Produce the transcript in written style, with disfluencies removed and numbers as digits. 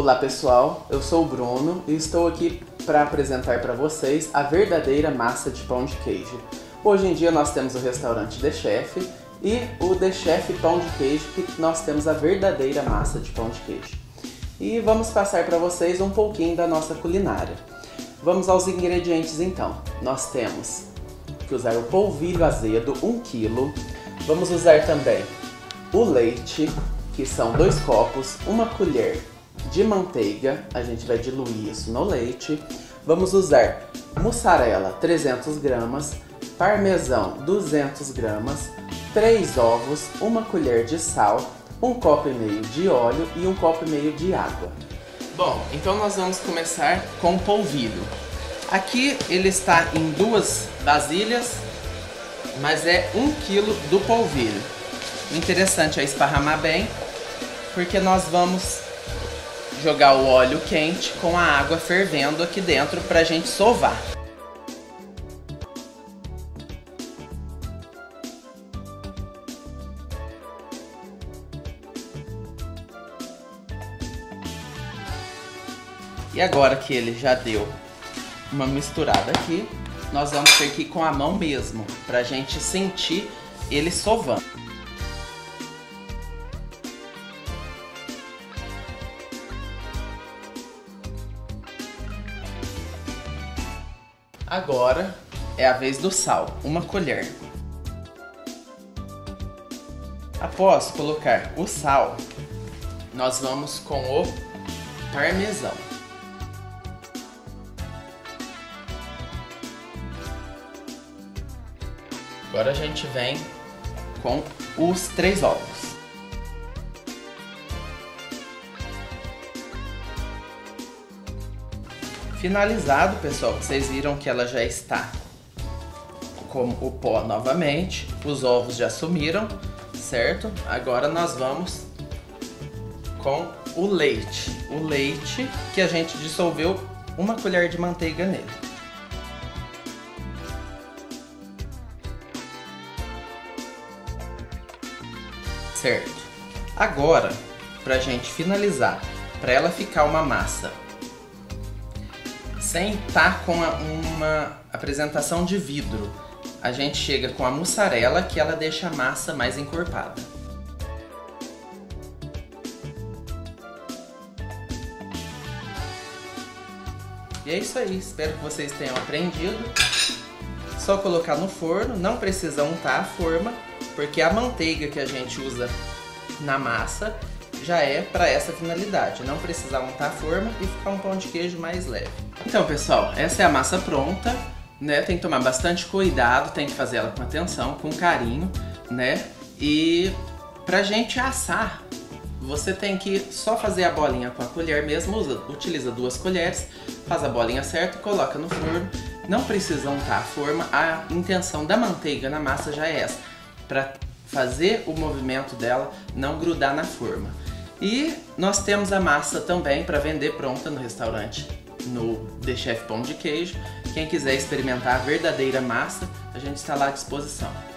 Olá pessoal, eu sou o Bruno e estou aqui para apresentar para vocês a verdadeira massa de pão de queijo. Hoje em dia nós temos o restaurante The Chef e o The Chef Pão de Queijo, que nós temos a verdadeira massa de pão de queijo. E vamos passar para vocês um pouquinho da nossa culinária. Vamos aos ingredientes então. Nós temos que usar o polvilho azedo, 1 kg. Vamos usar também o leite, que são 2 copos, 1 colher de manteiga, a gente vai diluir isso no leite. Vamos usar mussarela, 300 gramas, parmesão, 200 gramas, 3 ovos, 1 colher de sal, 1,5 copo de óleo e 1,5 copo de água. Bom, então nós vamos começar com o polvilho. Aqui ele está em 2 vasilhas, mas é 1 kg do polvilho. O interessante é esparramar bem, porque nós vamos jogar o óleo quente com a água fervendo aqui dentro para a gente sovar. E agora que ele já deu uma misturada aqui, nós vamos ter que ir com a mão mesmo, para a gente sentir ele sovando. Agora é a vez do sal, 1 colher. Após colocar o sal, nós vamos com o parmesão. Agora a gente vem com os 3 ovos. Finalizado, pessoal, vocês viram que ela já está com o pó novamente, os ovos já sumiram, certo? Agora nós vamos com o leite. O leite que a gente dissolveu 1 colher de manteiga nele. Certo. Agora, pra gente finalizar, para ela ficar uma massa sem estar com uma apresentação de vidro, a gente chega com a mussarela, que ela deixa a massa mais encorpada. E é isso aí, espero que vocês tenham aprendido. Só colocar no forno, não precisa untar a forma, porque a manteiga que a gente usa na massa já é para essa finalidade, não precisar untar a forma e ficar um pão de queijo mais leve. Então pessoal, essa é a massa pronta, né? Tem que tomar bastante cuidado, tem que fazer ela com atenção, com carinho, né? E pra gente assar, você tem que só fazer a bolinha com a colher mesmo, utiliza 2 colheres, faz a bolinha certa e coloca no forno. Não precisa untar a forma, a intenção da manteiga na massa já é essa, para fazer o movimento dela não grudar na forma. E nós temos a massa também para vender pronta no restaurante, no The Chef Pão de Queijo. Quem quiser experimentar a verdadeira massa, a gente está lá à disposição.